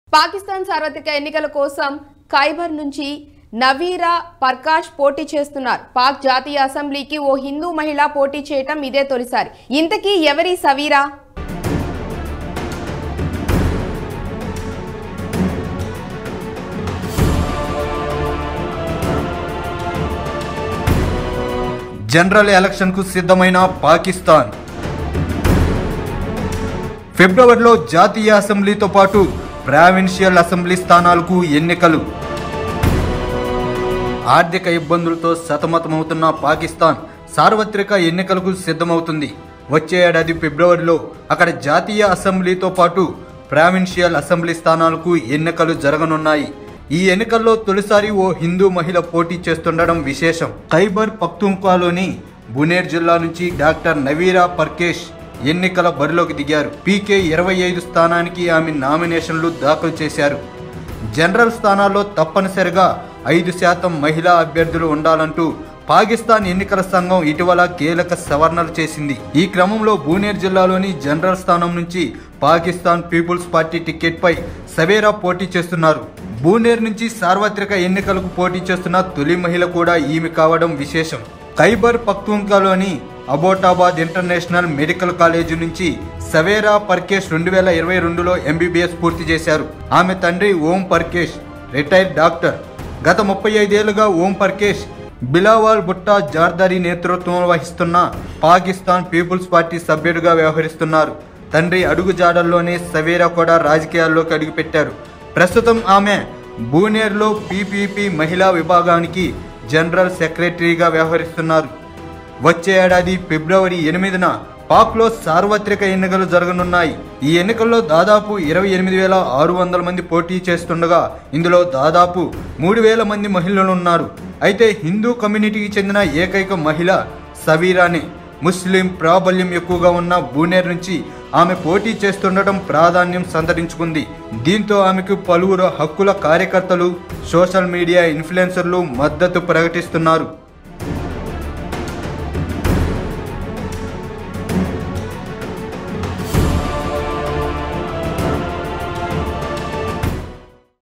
పాకిస్తాన్ సార్వత్రిక ఎన్నికల కోసం ఖైబర్ నుంచి నవీరా పర్కాష్ పోటీ చేస్తున్నారు. పాక్ జాతీయ అసెంబ్లీకి ఓ హిందూ మహిళ పోటీ చేయటం ఇదే తొలిసారి. ఇంతకీ ఎవరి సవీరా? జనరల్ ఎలక్షన్ కు సిద్ధమైన పాకిస్తాన్ ఫిబ్రవరిలో జాతీయ అసెంబ్లీతో పాటు ప్రావిన్షియల్ అసెంబ్లీ స్థానాలకు ఎన్నికలు. ఆర్థిక ఇబ్బందులతో సతమతమవుతున్న పాకిస్తాన్ సార్వత్రిక ఎన్నికలకు సిద్ధమవుతుంది. వచ్చే ఏడాది ఫిబ్రవరిలో అక్కడ జాతీయ అసెంబ్లీతో పాటు ప్రావిన్షియల్ అసెంబ్లీ స్థానాలకు ఎన్నికలు జరగనున్నాయి. ఈ ఎన్నికల్లో తొలిసారి ఓ హిందూ మహిళ పోటీ చేస్తుండడం విశేషం. ఖైబర్ పఖ్తూన్ఖ్వాలోని బునేర్ జిల్లా నుంచి డాక్టర్ నవీరా పర్కేష్ ఎన్నికల బరిలోకి దిగారు. పీకే 25 స్థానానికి ఆమె నామినేషన్లు దాఖలు చేశారు. జనరల్ స్థానాల్లో తప్పనిసరిగా 5% మహిళా అభ్యర్థులు ఉండాలంటూ పాకిస్తాన్ ఎన్నికల సంఘం ఇటీవల కీలక సవరణలు చేసింది. ఈ క్రమంలో బునేర్ జిల్లాలోని జనరల్ స్థానం నుంచి పాకిస్తాన్ పీపుల్స్ పార్టీ టికెట్ పై సవేరా పోటీ చేస్తున్నారు. బునేర్ నుంచి సార్వత్రిక ఎన్నికలకు పోటీ చేస్తున్న తొలి మహిళ కూడా ఈమె కావడం విశేషం. ఖైబర్ పఖ్తూన్ఖ్వాలోని అబోటాబాద్ ఇంటర్నేషనల్ మెడికల్ కాలేజీ నుంచి సవేరా పర్కేష్ 2022లో MBBS పూర్తి చేశారు. ఆమె తండ్రి ఓం పర్కేష్ రిటైర్డ్ డాక్టర్. గత 35 ఏళ్లుగా ఓం పర్కేష్ బిలావల్ భుట్టా జార్దారీ నేతృత్వం వహిస్తున్న పాకిస్తాన్ పీపుల్స్ పార్టీ సభ్యుడిగా వ్యవహరిస్తున్నారు. తండ్రి అడుగు జాడల్లోనే సవేరా కూడా రాజకీయాల్లోకి అడుగుపెట్టారు. ప్రస్తుతం ఆమె బునేర్లో PPP మహిళా విభాగానికి జనరల్ సెక్రటరీగా వ్యవహరిస్తున్నారు. వచ్చే ఏడాది ఫిబ్రవరి 8న పాక్లో సార్వత్రిక ఎన్నికలు జరగనున్నాయి. ఈ ఎన్నికల్లో దాదాపు 28,600 మంది పోటీ చేస్తుండగా ఇందులో దాదాపు 3,000 మంది మహిళలు ఉన్నారు. అయితే హిందూ కమ్యూనిటీకి చెందిన ఏకైక మహిళ సవీరానే. ముస్లిం ప్రాబల్యం ఎక్కువగా ఉన్న బునేర్ నుంచి ఆమె పోటీ చేస్తుండటం ప్రాధాన్యం సంతరించుకుంది. దీంతో ఆమెకు పలువురు హక్కుల కార్యకర్తలు, సోషల్ మీడియా ఇన్ఫ్లుయెన్సర్లు మద్దతు ప్రకటిస్తున్నారు.